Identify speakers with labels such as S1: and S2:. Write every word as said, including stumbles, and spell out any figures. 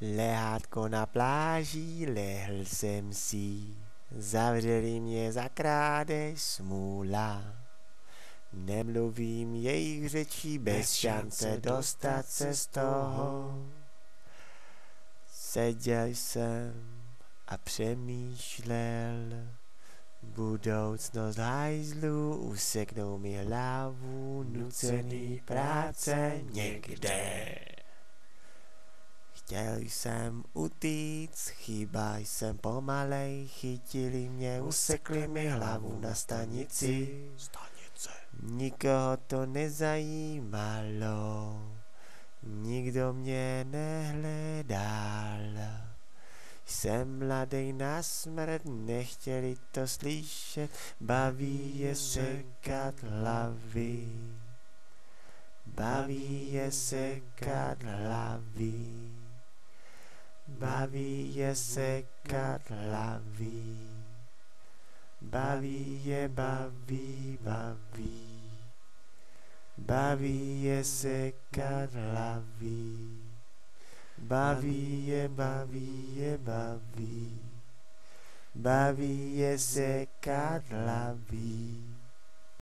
S1: Lehátko na pláži, lehl jsem si, zavřeli mě za krádež smůla. Nemluvím jejich řečí, bez šance dostat se z toho. Seděl jsem a přemýšlel, budoucnost hajzlu, useknou mi hlavu, nucený práce někde. Chtěl jsem utíct, chyba jsem pomalej, chytili mě, usekli mi hlavu na stanici.
S2: Stanice.
S1: Nikoho to nezajímalo, nikdo mě nehledal. Jsem mladej na smrt, nechtěli to slyšet, baví je sekat hlavy. Baví je sekat hlavy. Baví je sekat hlavy. Baví je, baví, baví. Baví je sekat hlavy. Baví je, baví je, baví. Baví je sekat hlavy.